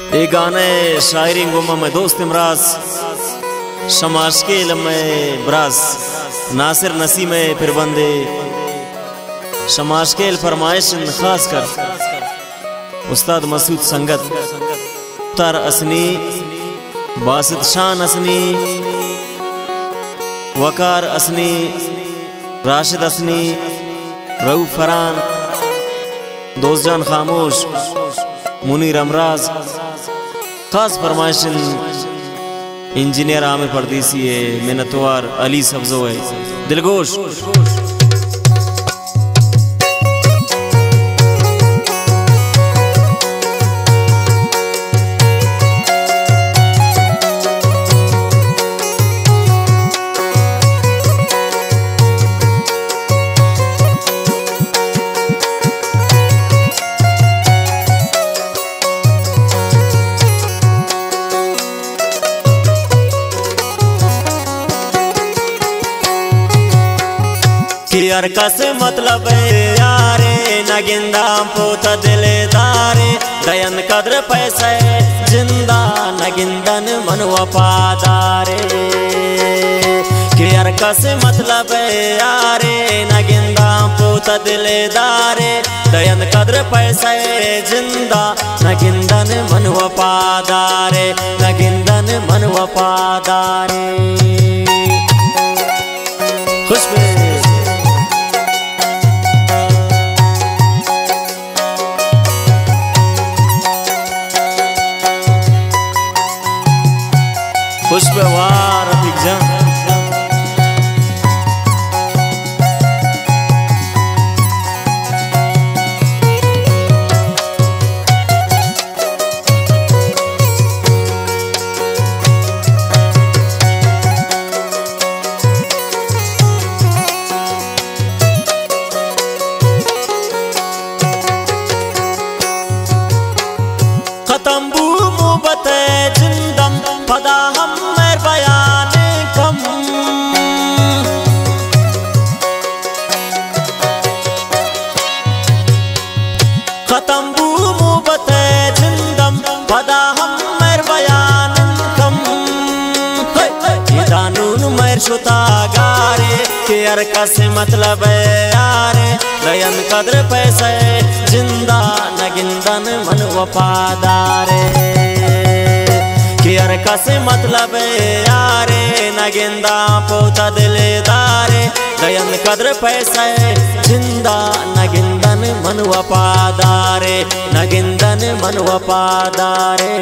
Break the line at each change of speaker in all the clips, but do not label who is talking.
ये गाने शायरी गुमा में दोस्त इमराज शमाश के इल्म में ब्रास नासिर नसी में फिर बंदे शमाश के फरमाइश खास कर उस्ताद मसूद संगत तर असनी बासित शान असनी वकार असनी राशिद असनी रऊफ फरान दोस्तजान खामोश मुनीर अमराज खास फरमाइश इंजीनियर आमिर परदेसी है मिन्नतवार अली सब्जो है दिलगोश
यार कसे मतलब यारे नगिंदा पोता दिलेदारे दयन कद्र पैसे जिंदा नगिंदन मन वफादारे यार कसे मतलब यारे नगिंदा पोता दिलेदारे दयन कद्र पैसे जिंदा नगिंदन मन वफादारे नगिंदन मन वफादारे खुश खुशबवार अभिजान खत्म बू मुबत जिंदम पदा हम बयान कम खत्म बू मुबत जिंदम पदा हम बयान कम दानून मैर शुता गारे के अरका से मतलब यारे दयन कद्र पैसे जिंदा नगिंदन मन वफादारे यार कसे मतलब यारे नगिंदा पोता दिलेदारे दयन कद्र पैसे जिंदा नगिंदन मन वफादारे नगिंदन मन वफादारे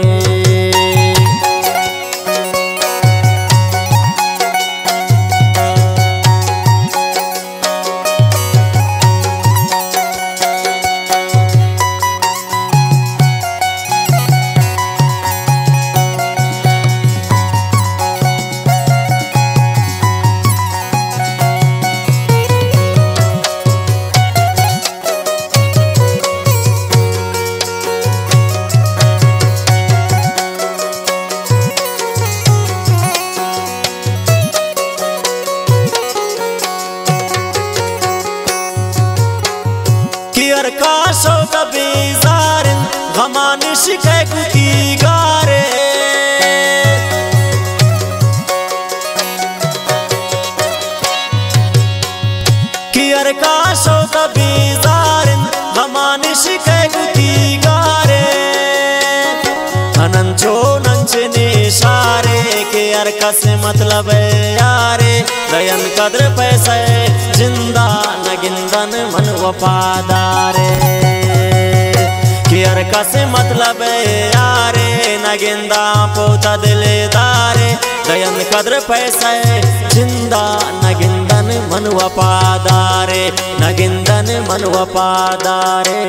काशो कबीजारिन गमानिश के कुती गारे कियर काशो कबीजारिन गमानिश के कुती गारे अनंचो नंचने सारे के यार कसे मतलब यारे दयन कद्र पैसे जिंदा नगिंदन मन वफादारे यार कसे मतलब यारे नगिंदा पोता दिलेदारे दयन कद्र पैसे जिंदा नगिंदन मन वफादारे नगिंदन मन वफादारे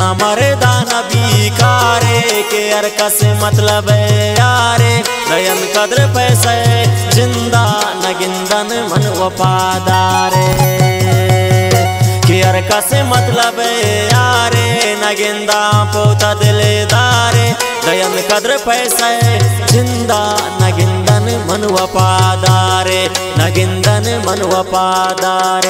मर्दान बीकारे के यार कसे मतलब यारे दयन कद्र पैसे जिंदा नगिंदन मन वफादारे के यार कसे मतलब यारे नगिंदा पोता दिलदारे दयन कद्र पैसे जिंदा नगिंदन मन वफादारे नगिंदन मन वफादारे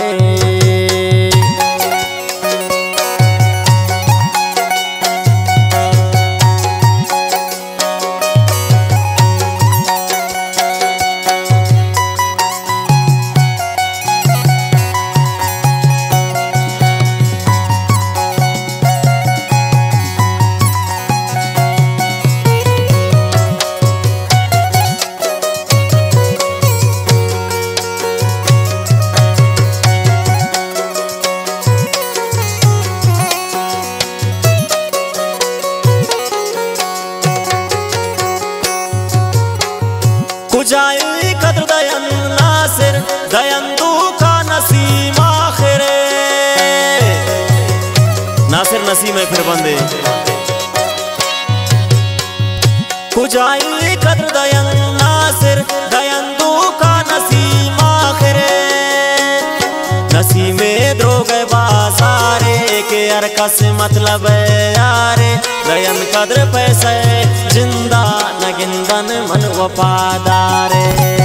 कुजाई कद्र दयन नासिर दयन दूका नसीम आखिरे नासिर नसीम है फिर बंदे कुजाई कद्र दयन नासिर दयन दूका नसीम आखिरे नसीमे द्रोग बासारे के यार कस मतलब यारे दयन कद्र पैसे जिंदा नगिंदन मन वफादारे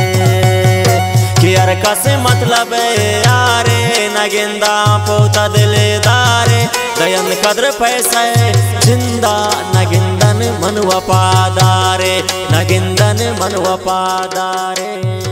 कि यार कसे मतलब यारे नगिंदा पोता दिलदारे दयन कद्र पैसे जिंदा नगिंदन मन वफादारे नगिंदन मन वफादारे।